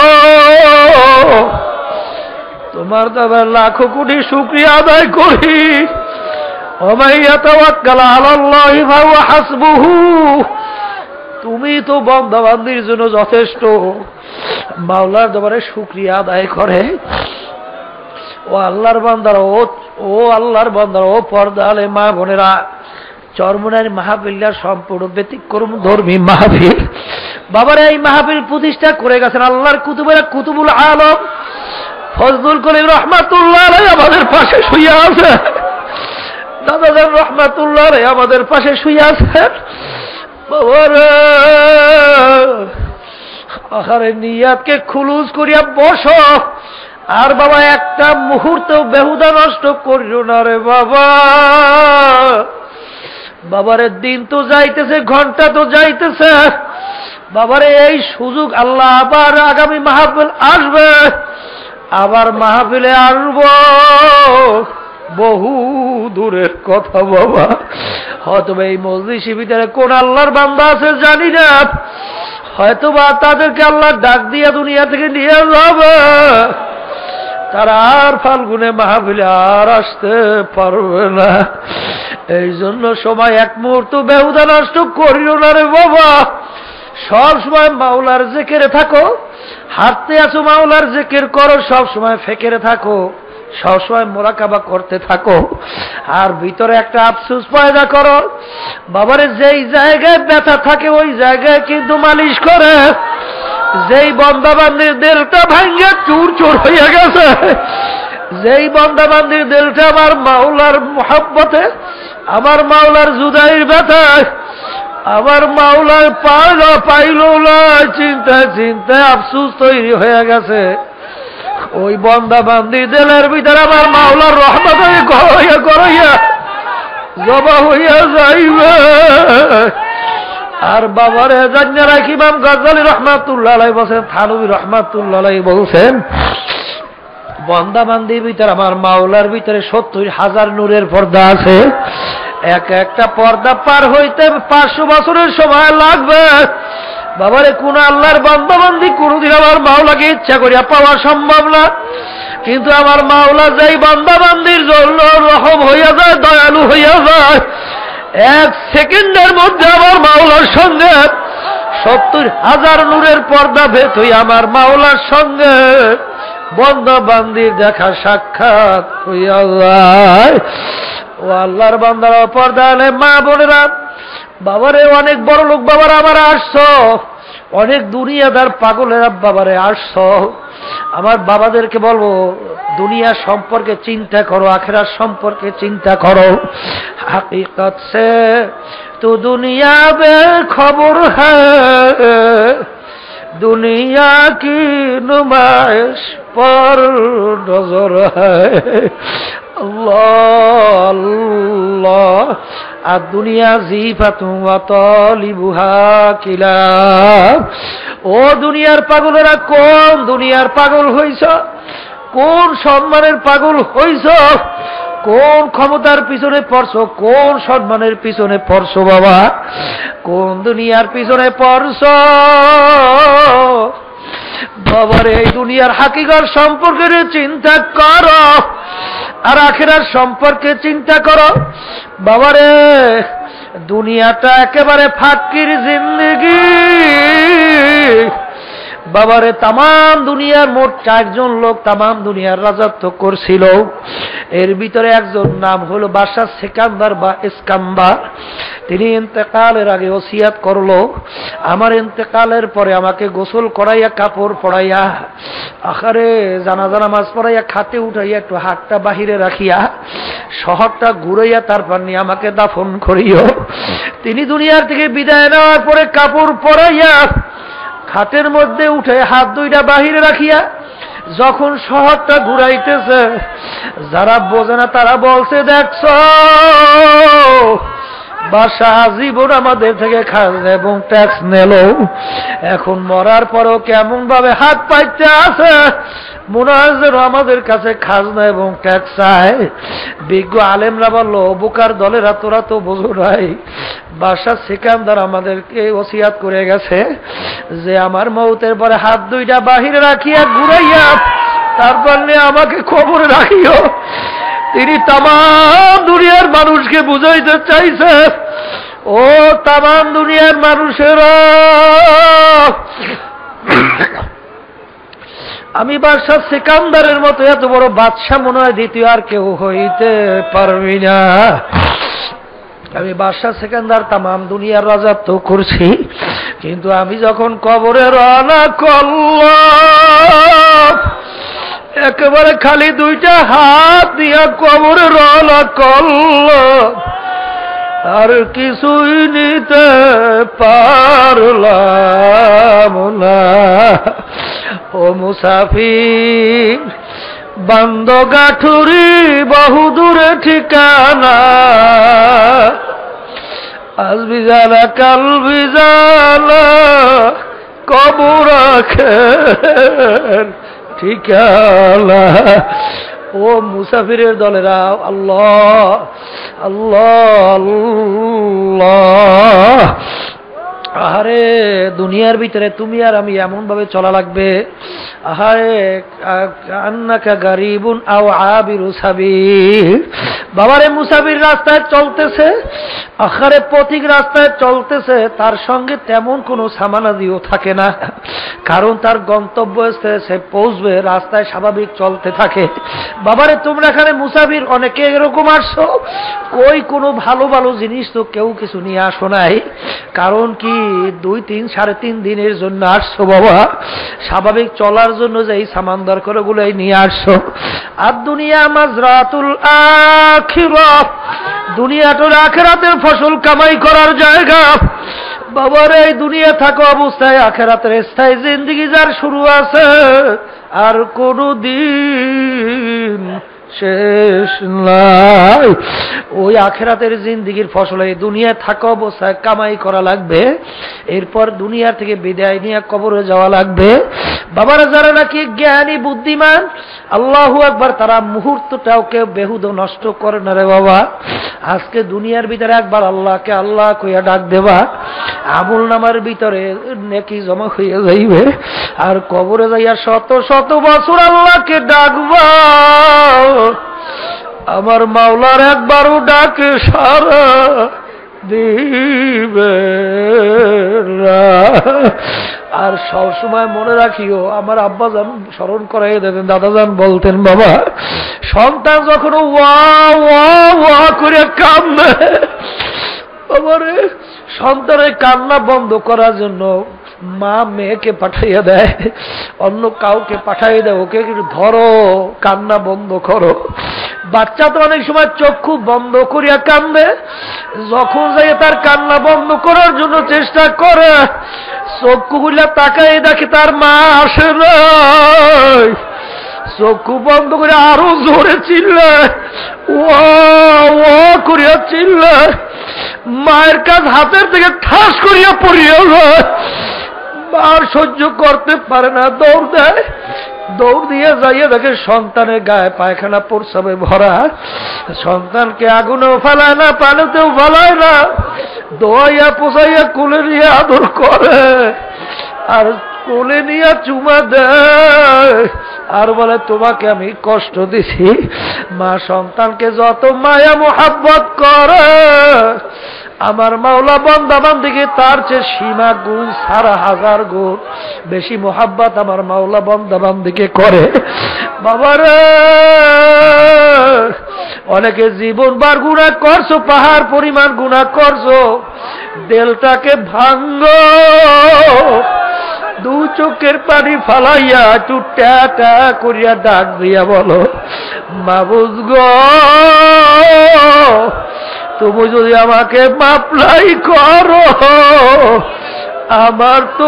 Speaker 1: তোমার দাদার লাখো কোটি শুকরিয়া আদায় করি। ওমাই ইয়াতাওয়াক্কাল আলাল্লাহি ফাহুয়া হাসবুহু, তুমি তো বান্দা বান্দির জন্য যথেষ্ট। মাওলার দরবারে শুকরিয়া আদায় করে। ও আল্লাহর বান্দারা, ও আল্লাহর বান্দারা, ও পর্দা আলে মা বোনেরা, চরমনার মাহফিলটা সম্পূর্ণ ব্যতিক্রম ধর্মী মাহফিল। বাবারা এই মাহফিল প্রতিষ্ঠা করে গেছেন আল্লাহর কুতুবেরা, কুতুবুল আলম ফজলুল করিম রহমাতুল্লাহ আলাইহি আমাদের পাশে শুয়ে আছে। দাদাজান রহমাতুল্লাহ আলাইহি আমাদের পাশে শুয়ে আছেন। বাবারা আখারে নিয়াতকে খুলুস করিয়া বসো। আর বাবা একটা মুহূর্ত বেহুদা নষ্ট করিও না রে বাবা। বাবারে দিন তো যাইতেছে, ঘন্টা তো যাইতেছে। বাবারে এই সুযোগ আল্লাহ আবার আগামী মাহফিল আসবে, আবার মাহফিলে আসব, বহু দূরের কথা বাবা। হয়তোবা এই মজলিসের ভিতরে কোন আল্লাহর বান্দা আছে জানি না, হয়তোবা তাদেরকে আল্লাহ ডাক দিয়া দুনিয়া থেকে নিয়ে যাবে। তারা আর ফাল্গুনে মাহফিলে আর আসতে পারবে না। এই জন্য সময় এক মুহূর্ত বেহুদা নষ্ট করিও না রে বাবা। সব সময় মাওলার জিকিরে থাকো। হাঁটতে আছো মাওলার জিকির করো, সব সময় ফিকিরে থাকো, সবসময় মুরাকাবা করতে থাকো। আর ভিতরে একটা আফসোস পয়দা করো, বাবারে যেই জায়গায় ব্যথা থাকে ওই জায়গায় কিন্তু মালিশ করে। যেই বন্দাবান্দির দিলটা ভাঙ্গে চুর চুর হইয়া গেছে, যেই বন্দাবান্দির দিলটা আমার মাওলার মোহাব্বতে, আমার মাওলার জুদাইর ব্যথায়, আমার মাওলার পাইল না চিন্তায় চিন্তায় আফসোস তৈরি হয়ে গেছে,
Speaker 2: ওই বন্দা বান্দি দিলের ভিতরে আমার মাওলার রহমত গড়াইয়া গড়াইয়া জবা হইয়া যাইবে। আর বাবারে জানিয়ে রাখি ইমাম গাজ্জালী রহমাতুল্লাহ আলাইহি বলেন, থানবী রহমাতুল্লাহ আলাইহি বলছেন, বন্দা বান্দির ভিতরে আমার মাওলার ভিতরে 70,000 নূরের পর্দা আছে। এক একটা পর্দা পার হইতে 500 বছরের সময় লাগবে। বাবারে কোন আল্লাহর বান্দা বান্দি কোনদিন আমার মাওলাকে ইচ্ছা করিয়া পাওয়া সম্ভব না, কিন্তু আমার মাওলা যেই বান্দা বান্দির জন্য রহম হইয়া যায়, দয়ালু হইয়া যায়, 1 সেকেন্ডের মধ্যে আমার মাওলার সঙ্গে 70,000 নূরের পর্দা ভেদ হইয়া আমার মাওলার সঙ্গে বন্দা বান্দির দেখা সাক্ষাৎ হইয়া যায়। ও আল্লাহর বান্দারা পর্দা আলে মা বোনেরা, বাবারে অনেক বড় লোক বাবারা আবার আসছো, অনেক দুনিয়াদার পাগলেরা বাবারে আসছো। আমার বাবাদেরকে বলবো, দুনিয়া সম্পর্কে চিন্তা করো, আখিরাত সম্পর্কে চিন্তা করো। হাকিকত সে তো দুনিয়া বে খবর হ্যায়, দুনিয়া কি নুমাইশ পর নজর হ্যায়। আল্লাহ আল্লাহ। আর দুনিয়া জিফাতু ওয়া তালিবুহা কিলাব। ও দুনিয়ার পাগলেরা, কোন দুনিয়ার পাগল হইছ? কোন সম্মানের পাগল হইছ? কোন ক্ষমতার পিছনে পড়ছো? কোন সম্মানের পিছনে পড়ছো বাবা? কোন দুনিয়ার পিছনে পড়ছো বাবারে? এই দুনিয়ার হাকিকত সম্পর্কে চিন্তা করো, আর আখিরাত সম্পর্কে চিন্তা করো বাবারে। দুনিয়াটা একেবারে ফাকির জিন্দেগি বাবারে। তামাম দুনিয়ার মোট 4 জন লোক তামাম দুনিয়ার রাজত্ব করছিল। এর ভিতরে একজন নাম হলো বাদশা সিকান্দার বা ইস্কাম্বার। তিনি ইন্তেকালের আগে ওসিয়াত করলো, আমার ইন্তেকালের পরে আমাকে গোসল করাইয়া, কাপড় পরাইয়া, আখারে জানাজা নামাজ পড়াইয়া, খাতে উঠাইয়া একটু হাতটা বাহিরে রাখিয়া শহরটা ঘুরাইয়া তারপর নিয়ে আমাকে দাফন করিও। তিনি দুনিয়ার থেকে বিদায় নেওয়ার পরে কাপড় পরাইয়া খাটের মধ্যে উঠে হাত 2টা বাহিরে রাখিয়া যখন শহরটা ঘুরাইতেছে, যারা বোঝে না তারা বলছে, দেখছো বাদশা জীবন আমাদের থেকে খাজনা এবং ট্যাক্স নিল, এখন মরার পরেও কেমন ভাবে হাত পাইতে আছে, মনে হয় যেন আমাদের কাছে খাজনা এবং ট্যাক্স চায়। বিজ্ঞ আলেমরা বলল, বোকার দলেরা তোরা তো বোঝো নাই, বাদশা সিকান্দার আমাদেরকে ওসিয়াত করে গেছে যে আমার মওতের পরে হাত 2টা বাহিরে রাখিয়া ঘুরাইয়া তারপর নিয়ে আমাকে কবরে রাখিও। তিনি তামাম দুনিয়ার মানুষকে বুঝাইতে চাইছে, ও তামাম দুনিয়ার মানুষেরা, আমি বাদশা সিকান্দারের মতো এত বড় বাদশা মনে হয় দ্বিতীয় আর কেউ হইতে পারবি না। আমি বাদশা সিকান্দার তামাম দুনিয়ার রাজত্ব করছি, কিন্তু আমি যখন কবরে রওনা করলাম, একেবারে খালি 2টা হাত দিয়া কবরে রওনা করলাম, আর কিছুই নিতে পারলাম না। ও মুসাফির, বান্দ গাঠুরি বহুদূরে ঠিকানা, আজ বিজালা কাল বিজালা কবর আখের ঠিকানা। ও মুসাফিরের দলেরা, আল্লাহ আল্লাহ আল্লাহ। আহারে দুনিয়ার ভিতরে তুমি আর আমি এমন ভাবে চলা লাগবে, আহারে আন্নাকা গারিবুন আও আবিরু সাবিল। বাবারে মুসাফির রাস্তায় চলতেছে, আখারে পথিক রাস্তায় চলতেছে, তার সঙ্গে তেমন কোনো সামানাদিও থাকে না, কারণ তার গন্তব্যস্থলে সে পৌঁছবে, রাস্তায় স্বাভাবিক চলতে থাকে। বাবারে তোমরা এখানে মুসাফির অনেকে এরকম আসছো, কই কোনো ভালো ভালো জিনিস তো কেউ কিছু নিয়ে আসো নাই, কারণ কি 2-3 সাড়ে 3 দিনের জন্য আসছো বাবা, স্বাভাবিক চলার জন্য যে এই সামান দরকার ওগুলোই নিয়ে আসছো। আর দুনিয়া মাজরাতুল আখিরাহ, দুনিয়াটা আখিরাতের ফসল কামাই করার জায়গা। বাবার এই দুনিয়া থাকা অবস্থায় আখেরাতের স্থায়ী জিন্দেগি যার শুরু আছে আর কোনদিন শেষ নাই। ওই আখেরাতের জিন্দেগির ফসল এই দুনিয়ায় থাকা অবস্থায় কামাই করা লাগবে, এরপর দুনিয়া থেকে বিদায় নিয়ে কবরে যাওয়া লাগবে। বাবারা যারা নাকি জ্ঞানী বুদ্ধিমান আল্লাহু আকবার, তারা মুহূর্তটাও কেউ বেহুদা নষ্ট করে না রে বাবা। আজকে দুনিয়ার ভিতরে একবার আল্লাহকে আল্লাহ কইয়া ডাক দেবা, আমল নামার ভিতরে নেকি জমা হইয়া যাইবে, আর কবরে যাইয়া শত শত বছর আল্লাহকে ডাকবা। আমার মাওলার একবারও ডাকে সারা দিবে না। আর সবসময় মনে রাখিও, আমার আব্বাজান স্মরণ করাই দেবেন, দাদাজান বলতেন, বাবা সন্তান যখন ওয়া ওয়া ওয়া করে কান্দে, বাবারে সন্তানের কান্না বন্ধ করার জন্য মা মেয়েকে পাঠাইয়া দেয়, অন্য কাউকে পাঠাইয়া দেয়, ওকে ধরো কান্না বন্ধ করো। বাচ্চা তো অনেক সময় চক্ষু বন্ধ করিয়া কান্দে, যখন যাই তার কান্না বন্ধ করার জন্য চেষ্টা করে, চক্ষু খুলে তাকাই দেখে তার মা আসে না, চক্ষু বন্ধ করে আরো জোরে চিল্লায়, ওয়া ওয়া করিয়া চিল্লায়, মায়ের কাজ হাতের থেকে ঠাস করিয়া পড়িয়া যায়, আর সহ্য করতে পারে না, দৌড় দেয়, দৌড় দিয়ে যাইয়া দেখে সন্তানের গায়ে পায়খানা প্রস্রাবে ভরা। সন্তানকে আগুনেও ফেলায় না, পানিতেও ফেলায় না, দোয়াইয়া পোষাইয়া কোলে নিয়ে আদর করে, আর কোলে নিয়ে চুমা দেয়, আর বলে তোমাকে আমি কষ্ট দিছি। মা সন্তানকে যত মায়া মোহাব্বত করে, আমার মাওলা বান্দা বান্দিকে তার চেয়ে সীমা গুণ সারা হাজার গুণ বেশি মোহাব্বত আমার মাওলা বান্দা বান্দিকে করে। বাবারে অনেকে জীবনবার গুনাহ করছো, পাহাড় পরিমাণ গুনাহ করছো, দিলটাকে ভাঙ্গো, দু চোখের পানি ফালাইয়া একটু ট্যাটা করিয়া ডাক দিয়া বলো, মাবুদ গো তুমি যদি আমাকে মাপলাই করো, আমার তো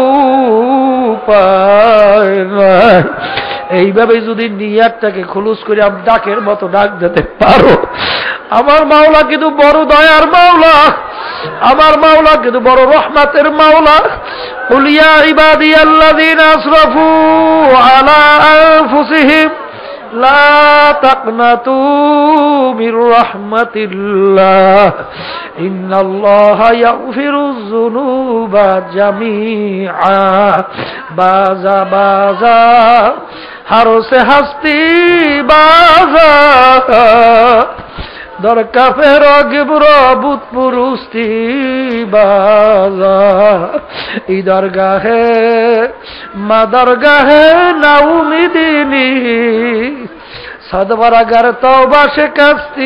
Speaker 2: উপায় নাই। এইভাবে যদি নিয়াতটাকে খুলুস করে ডাকের মতো ডাক দিতে পারো, আমার মাওলা কিন্তু বড় দয়ার মাওলা, আমার মাওলা কিন্তু বড় রহমতের মাওলা। কুল ইয়া ইবাদিয়াল্লাযীনা আসরাফু আলা আনফুসিহিম লা তাকনাতু মির রাহমাতিল্লাহ ইন্নাল্লাহা ইয়াগফিরুয যুনুবা জামিআ। বাজা বাজা হারসে হাস্তি বাজা দরকা ফের গিবর বুত পুরুস্তি বাজা ই দরগাহে মা দরগাহে নাউমিদিনী সদবরাগার তওবা শিকাস্তি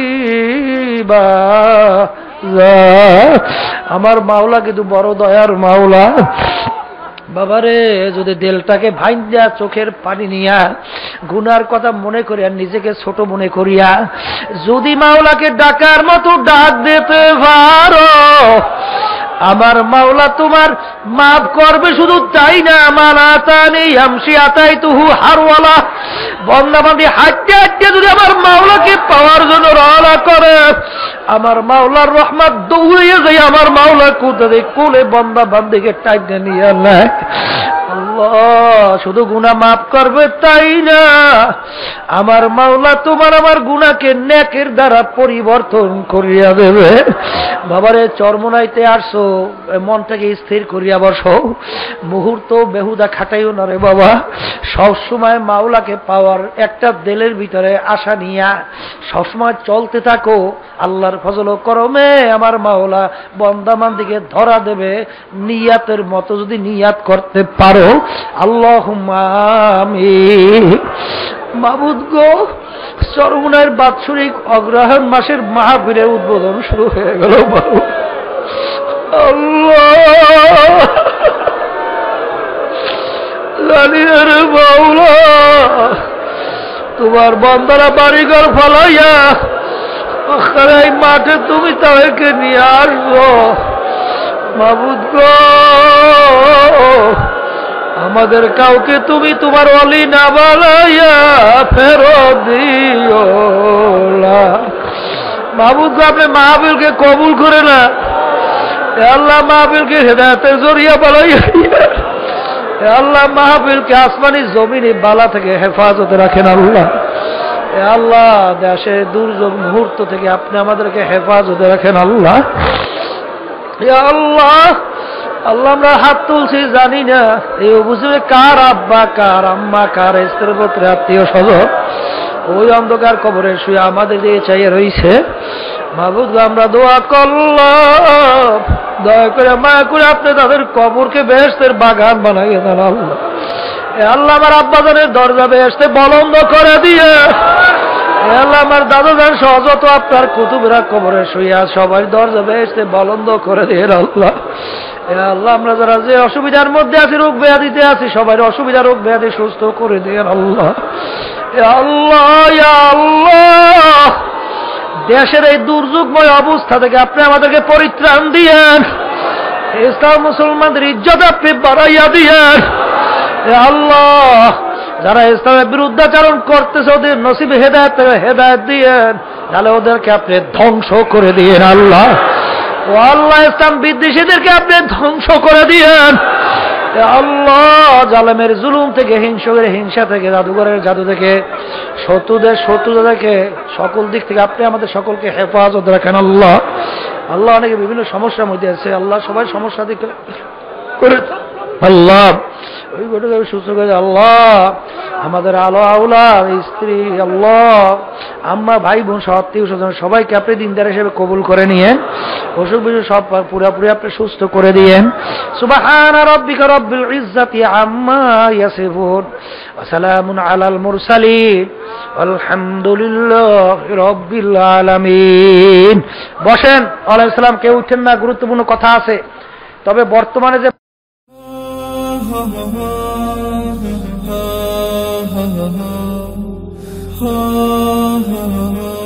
Speaker 2: বাজা। আমার মাওলা কিন্তু বড় দয়ার মাওলা। বাবারে যদি দিলটাকে ভাইঞ্জা চোখের পানি নিয়া গুনার কথা মনে করিয়া নিজেকে ছোট মনে করিয়া যদি মাওলাকে ডাকার মতো ডাক দিতে পারো, আমার মাওলা তোমার মাফ করবে। শুধু তাই না, মানাতানি হামসি আতাই তুহু হারওয়ালা, বন্দাবান্দি হাঁটতে হাঁটতে যদি আমার মাওলাকে পাওয়ার জন্য রওনা করে, আমার মাওলার রহমত দৌড়িয়ে যায় আমার মাওলা কোথায় কোলে বন্দা বান্দিকে টাইনে নিয়ে নেয়। আল্লাহ শুধু গুনাহ মাফ করবে তাই না, আমার মাওলা তোমার আমার গুনাহকে নেকের দ্বারা পরিবর্তন করিয়া দেবে। বাবারে চরমনাইতে আসছো, মনটাকে স্থির করিয়া বসো, মুহূর্ত বেহুদা খাটাইও না রে বাবা। সবসময় মাওলাকে পাওয়ার একটা দিলের ভিতরে আশা নিয়া সবসময় চলতে থাকো। আল্লাহর ফজল করমে আমার মাওলা বন্দাবান্দিকে ধরা দেবে নিয়াতের মতো যদি নিয়াত করতে পারো। আল্লাহুম্মা আমিন। মাবুদ গো, চরমনাইয়ের বাৎসরিক অগ্রহায়ণ মাসের মাহফিলের উদ্বোধন শুরু হয়ে গেল। আল্লাহ জানি রে মাওলা, তোমার বান্দারা বাড়িঘর ফলাইয়া এই মাঠে তুমি তাদেরকে নিয়ে আসবো। মাবুদ গো, আমাদের কাউকে তুমি তোমার ওলি না বানাইয়া ফেরত দিও না। মাবুদ গো, আপনি মাহফিলকে কবুল করে না, আল্লাহ মাহফিলকে হেদায়েতের জরিয়া বানাইয়া, আল্লাহ মাহফিলকে আসমানি জমিনি বালা থেকে হেফাজতে রাখেন আল্লাহ। আল্লাহ দেশের দুর্যোগ মুহূর্ত থেকে আপনি আমাদেরকে হেফাজতে রাখেন আল্লাহ। আল্লাহ আল্লাহ আমরা হাত তুলছি জানি না এই অবস্থায় কার আব্বা কার আম্মা কার স্ত্রী পুত্র আত্মীয় স্বজন ওই অন্ধকার কবরে শুয়ে আমাদের দিয়ে চাইয়ে রয়েছে। মাবুদ আমরা দোয়া করলাম, দয়া করে মায়া করে আপনি তাদের কবরকে বেহেশতের বাগান বানাইয়ে দেন আল্লাহ। আল্লাহ আমার আব্বাজানের দরজা বেহেশতে বলন্দ করে দিয়ে, আল্লাহ আমার দাদাজান সহ যত আপনার কুতুবরা কবরে শুইয়া সবাই দরজা বেহেশতে বলন্দ করে দিয়ে আল্লাহ। আল্লাহ আমরা যারা যে অসুবিধার মধ্যে আছি, রোগ ব্যাধিতে আছি, সবাই অসুবিধা রোগ ব্যাধি সুস্থ করে দিয়ে আল্লাহ। আল্লাহ আল্লাহ দেশের এই দুর্যোগময় অবস্থা থেকে আপনি আমাদেরকে পরিত্রাণ দিয়েন, ইসলাম মুসলমানদের ইজ্জত আপনি বাড়াইয়া দিয়েন। আল্লাহ যারা ইসলামের বিরুদ্ধাচরণ করতেছে ওদের নসিবে হেদায়েত দিয়েন, তাহলে ওদেরকে আপনি ধ্বংস করে দিয়েন আল্লাহ। ও আল্লাহ ইসলাম বিদ্বেষীদেরকে আপনি ধ্বংস করে দিয়েন আল্লাহ। জালেমের জুলুম থেকে, হিংসকের হিংসা থেকে, জাদুঘরের জাদু থেকে, শত্রুদের শত্রুতা থেকে, সকল দিক থেকে আপনি আমাদের সকলকে হেফাজত রাখেন আল্লাহ। আল্লাহ অনেকে বিভিন্ন সমস্যার মধ্যে আছে আল্লাহ, সবাই সমস্যা দিকে করে আল্লাহ ওই ঘটনা সুস্থ করে আল্লাহ। আমাদের আলো আউলা স্ত্রী আল্লাহ আম্মা ভাই বোন সব আত্মীয় স্বজন সবাইকে আপনি দিনদার হিসেবে কবুল করে নিয়েন, অসুখ বিসুখ সব পুরোপুরি আপনি সুস্থ করে দিয়েন। সুবহানা রাব্বিকা রাব্বিল ইজ্জাতি আম্মা ইয়াসিফুন ওয়া সালামুন আলাল মুরসালিন আলহামদুলিল্লাহি রাব্বিল আলামিন। বসেন। ওয়ালাইকুম আসসালাম। কেউ উঠেন না, গুরুত্বপূর্ণ কথা আছে। তবে বর্তমানে যে
Speaker 3: ha ha ha